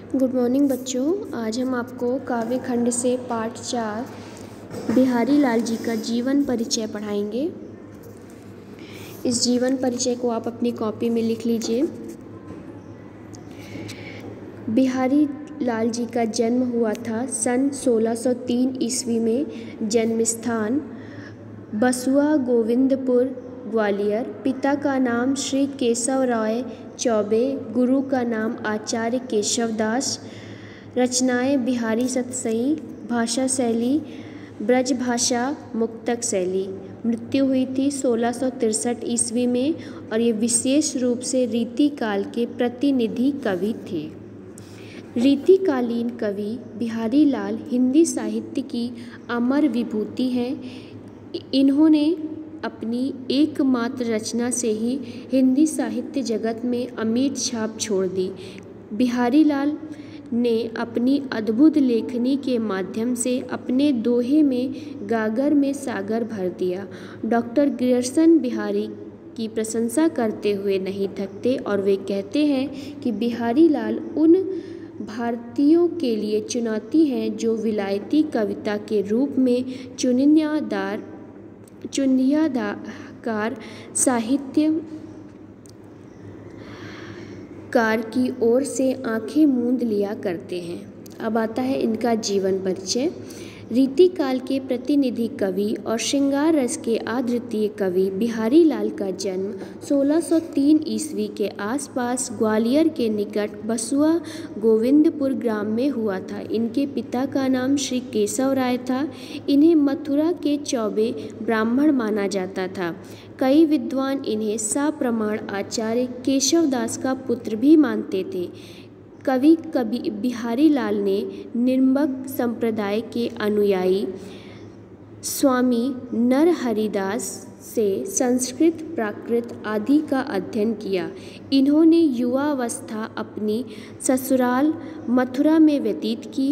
Good morning बच्चों। आज हम आपको काव्य खंड से पाठ 4 बिहारी लाल जी का जीवन परिचय पढ़ाएंगे। इस जीवन परिचय को आप अपनी कॉपी में लिख लीजिए। बिहारी लाल जी का जन्म हुआ था सन 1603 ईस्वी में। जन्म स्थान बसुआ गोविंदपुर ग्वालियर। पिता का नाम श्री केशव राय चौबे, गुरु का नाम आचार्य केशव दास। रचनाएं बिहारी सतसई, भाषा शैली ब्रज भाषा, मुक्तक शैली। मृत्यु हुई थी 1663 ईस्वी में और ये विशेष रूप से रीतिकाल के प्रतिनिधि कवि थे। रीतिकालीन कवि बिहारी लाल हिंदी साहित्य की अमर विभूति हैं। इन्होंने अपनी एकमात्र रचना से ही हिंदी साहित्य जगत में अमिट छाप छोड़ दी। बिहारी लाल ने अपनी अद्भुत लेखनी के माध्यम से अपने दोहे में गागर में सागर भर दिया। डॉक्टर ग्रियर्सन बिहारी की प्रशंसा करते हुए नहीं थकते और वे कहते हैं कि बिहारी लाल उन भारतीयों के लिए चुनौती हैं जो विलायती कविता के रूप में चुनिंदाकार साहित्यकार की ओर से आंखें मूंद लिया करते हैं। अब आता है इनका जीवन परिचय। रीतिकाल के प्रतिनिधि कवि और श्रृंगार रस के अद्वितीय कवि बिहारी लाल का जन्म 1603 ईस्वी के आसपास ग्वालियर के निकट बसुआ गोविंदपुर ग्राम में हुआ था। इनके पिता का नाम श्री केशव राय था। इन्हें मथुरा के चौबे ब्राह्मण माना जाता था। कई विद्वान इन्हें सप्रमाण आचार्य केशव दास का पुत्र भी मानते थे। कवि बिहारी लाल ने निम्बक संप्रदाय के अनुयायी स्वामी नरहरिदास से संस्कृत, प्राकृत आदि का अध्ययन किया। इन्होंने युवावस्था अपनी ससुराल मथुरा में व्यतीत की।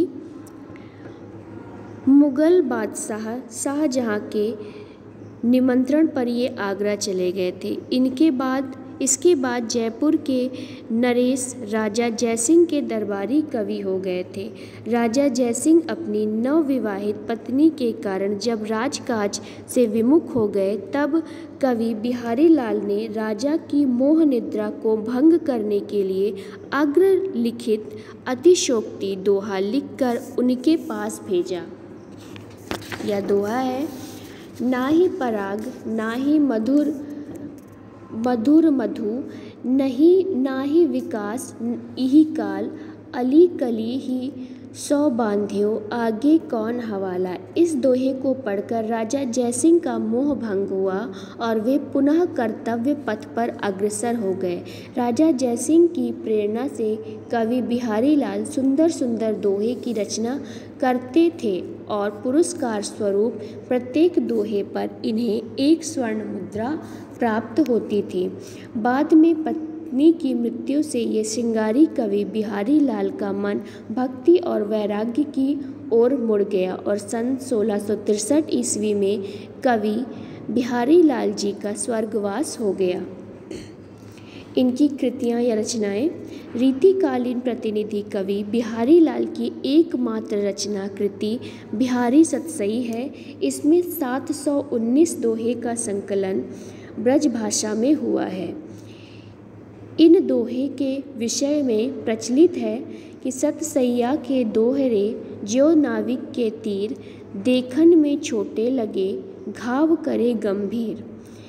मुगल बादशाह शाहजहां के निमंत्रण पर ये आगरा चले गए थे। इसके बाद जयपुर के नरेश राजा जयसिंह के दरबारी कवि हो गए थे। राजा जयसिंह अपनी नवविवाहित पत्नी के कारण जब राजकाज से विमुख हो गए तब कवि बिहारी लाल ने राजा की मोह निद्रा को भंग करने के लिए अग्रलिखित अतिशोक्ति दोहा लिखकर उनके पास भेजा। यह दोहा है: ना ही पराग ना ही मधुर मधु, ना ही विकास इही काल, अली कली ही सौ बांध्यो, आगे कौन हवाला। इस दोहे को पढ़कर राजा जयसिंह का मोह भंग हुआ और वे पुनः कर्तव्य पथ पर अग्रसर हो गए। राजा जयसिंह की प्रेरणा से कवि बिहारी लाल सुंदर सुंदर दोहे की रचना करते थे और पुरस्कार स्वरूप प्रत्येक दोहे पर इन्हें एक स्वर्ण मुद्रा प्राप्त होती थी। बाद में पत्नी की मृत्यु से ये श्रृंगारी कवि बिहारी लाल का मन भक्ति और वैराग्य की ओर मुड़ गया और सन 1663 ईस्वी में कवि बिहारी लाल जी का स्वर्गवास हो गया। इनकी कृतियाँ या रचनाएं: रीतिकालीन प्रतिनिधि कवि बिहारी लाल की एकमात्र रचना कृति बिहारी सतसई है। इसमें 719 दोहे का संकलन ब्रज भाषा में हुआ है। इन दोहे के विषय में प्रचलित है कि सतसैया के दोहरे ज्यो नाविक के तीर, देखन में छोटे लगे घाव करे गंभीर।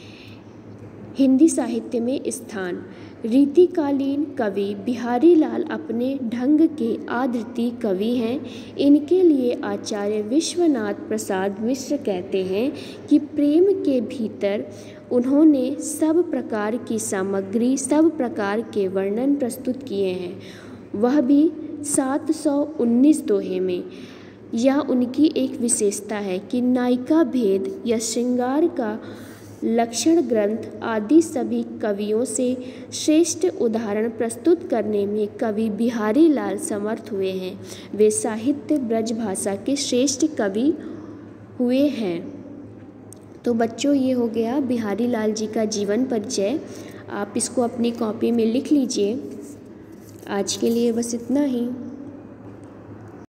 हिंदी साहित्य में स्थान: रीतिकालीन कवि बिहारी लाल अपने ढंग के अद्वितीय कवि हैं। इनके लिए आचार्य विश्वनाथ प्रसाद मिश्र कहते हैं कि प्रेम के भीतर उन्होंने सब प्रकार की सामग्री, सब प्रकार के वर्णन प्रस्तुत किए हैं, वह भी 719 दोहे में। यह उनकी एक विशेषता है कि नायिका भेद या श्रृंगार का लक्षण ग्रंथ आदि सभी कवियों से श्रेष्ठ उदाहरण प्रस्तुत करने में कवि बिहारी लाल समर्थ हुए हैं। वे साहित्य ब्रज भाषा के श्रेष्ठ कवि हुए हैं। तो बच्चों, ये हो गया बिहारी लाल जी का जीवन परिचय। आप इसको अपनी कॉपी में लिख लीजिए। आज के लिए बस इतना ही।